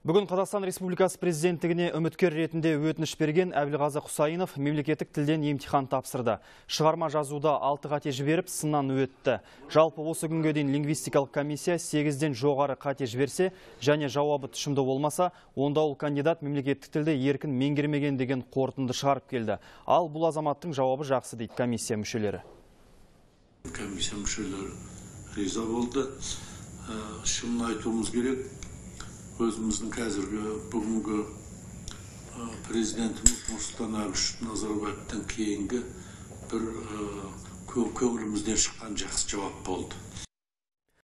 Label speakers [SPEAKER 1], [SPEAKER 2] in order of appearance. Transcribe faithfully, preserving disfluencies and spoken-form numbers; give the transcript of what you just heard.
[SPEAKER 1] Бүгін Қазақстан Республикасы президенттігіне үміткер ретінде өтініш берген Әбілғазы Құсайынов мемлекеттік тілден емтихан тапсырды. Шығарма жазуда алты қате жіберіп, сыннан өтті. Жалпы осы күнге дейін лингвистикалық комиссия сегізден жоғары қате жіберсе, және жауабы тұшымды болмаса, онда ол кандидат мемлекеттік тілді еркін меңгермеген деген қорытынды шығарып келді. Ал бұл азаматтың жауабы жақсы дейді комиссия мүшелері.
[SPEAKER 2] Комиссия мүшелері риза болды. Шынын айтуымыз керек. Өзіміздің қазіргі бүгінгі президентіміз Нұрсұлтан Әбішұлы Назарбаевтан кейінгі бір көңілімізден шыққан жақсы жауап болды.